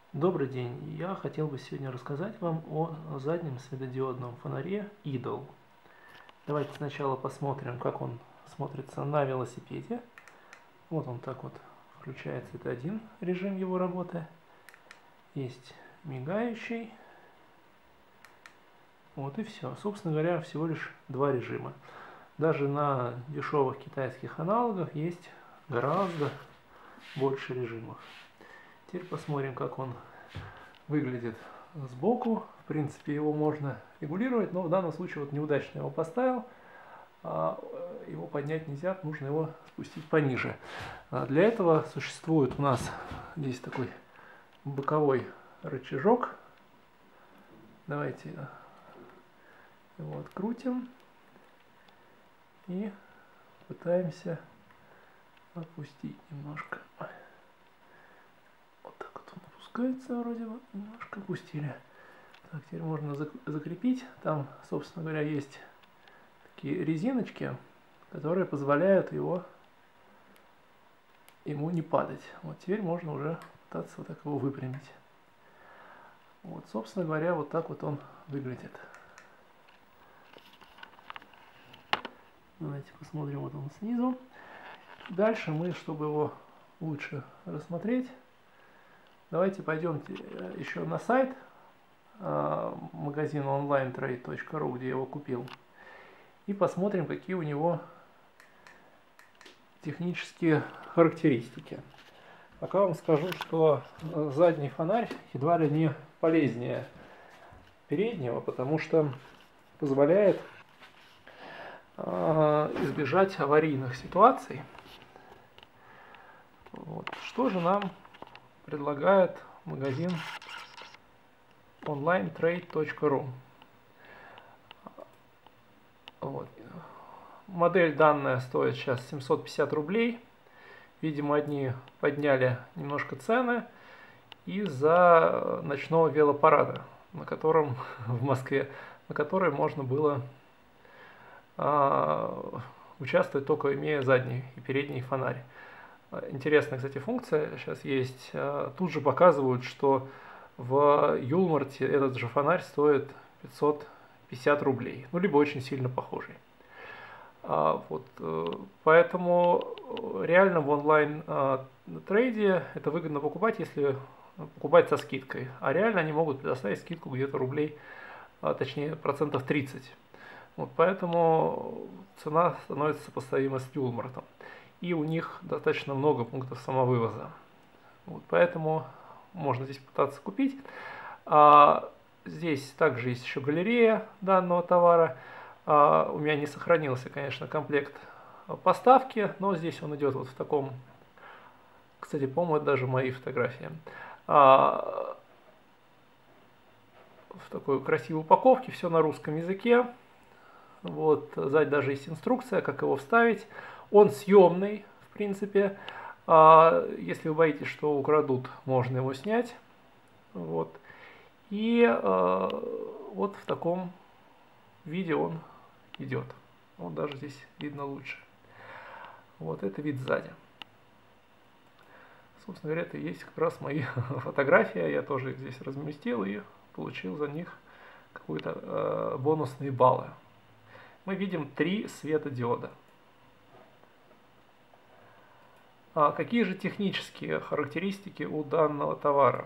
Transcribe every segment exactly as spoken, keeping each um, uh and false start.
Добрый день! Я хотел бы сегодня рассказать вам о заднем светодиодном фонаре Idol. Давайте сначала посмотрим, как он смотрится на велосипеде. Вот он так вот включается, это один режим его работы. Есть мигающий. Вот и все. Собственно говоря, всего лишь два режима. Даже на дешевых китайских аналогах есть гораздо больше режимов. Теперь посмотрим, как он выглядит сбоку. В принципе, его можно регулировать, но в данном случае вот неудачно его поставил. Его поднять нельзя, нужно его спустить пониже. Для этого существует у нас здесь такой боковой рычажок. Давайте его открутим и пытаемся опустить немножко. Вот так вот он опускается, вроде бы немножко опустили. Так, теперь можно закрепить. Там, собственно говоря, есть такие резиночки, которые позволяют его ему не падать. Вот теперь можно уже пытаться вот так его выпрямить. Вот, собственно говоря, вот так вот он выглядит. Давайте посмотрим, вот он снизу. Дальше мы, чтобы его лучше рассмотреть, давайте пойдемте еще на сайт магазина онлайн трейд точка ру, где я его купил, и посмотрим, какие у него технические характеристики. Пока вам скажу, что задний фонарь едва ли не полезнее переднего, потому что позволяет избежать аварийных ситуаций. Вот. Что же нам предлагает магазин онлайн трейд точка ру? Вот. Модель данная стоит сейчас семьсот пятьдесят рублей. Видимо, одни подняли немножко цены из-за ночного велопарада, на котором в Москве, на который можно было а, участвовать, только имея задний и передний фонарь. Интересная, кстати, функция сейчас есть. Тут же показывают, что в Юлмарте этот же фонарь стоит пятьсот пятьдесят рублей. Ну, либо очень сильно похожий. Вот, поэтому реально в онлайн-трейде это выгодно покупать, если покупать со скидкой. А реально они могут предоставить скидку где-то рублей, точнее процентов тридцать. Вот, поэтому цена становится сопоставима с Юлмартом. И у них достаточно много пунктов самовывоза. Вот, поэтому можно здесь пытаться купить. А, здесь также есть еще галерея данного товара. А, у меня не сохранился, конечно, комплект поставки, но здесь он идет вот в таком, кстати, по-моему, это даже мои фотографии. А, в такой красивой упаковке, все на русском языке. Вот, сзади даже есть инструкция, как его вставить. Он съемный, в принципе. А, если вы боитесь, что украдут, можно его снять. Вот. И а, вот в таком виде он идет. Вот даже здесь видно лучше. Вот это вид сзади. Собственно говоря, это и есть как раз мои фотографии. Я тоже их здесь разместил и получил за них какие-то э, бонусные баллы. Мы видим три светодиода. А какие же технические характеристики у данного товара?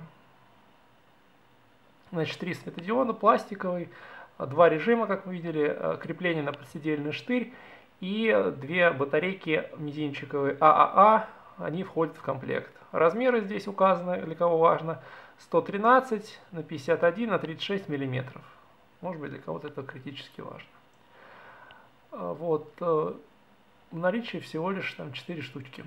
Значит, три светодиода, пластиковый, два режима, как вы видели, крепление на подседельный штырь и две батарейки мизинчиковые ААА, они входят в комплект. Размеры здесь указаны, для кого важно, сто тринадцать на пятьдесят один на тридцать шесть миллиметров. Может быть, для кого-то это критически важно. Вот, в наличии всего лишь там четыре штучки.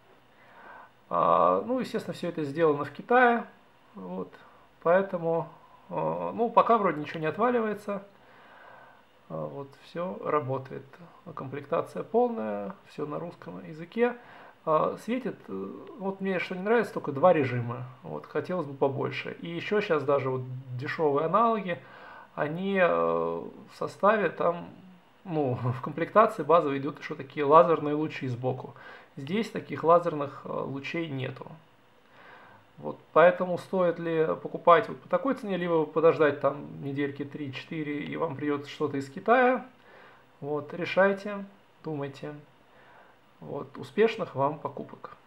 Ну, естественно, все это сделано в Китае, вот, поэтому, ну, пока вроде ничего не отваливается, вот, все работает, комплектация полная, все на русском языке, светит, вот мне что не нравится, только два режима, вот, хотелось бы побольше, и еще сейчас даже вот дешевые аналоги, они в составе там, ну, в комплектации базово идут еще такие лазерные лучи сбоку. Здесь таких лазерных лучей нету. Вот, поэтому стоит ли покупать вот по такой цене, либо подождать там недельки три-четыре, и вам придет что-то из Китая. Вот, решайте, думайте. Вот, успешных вам покупок.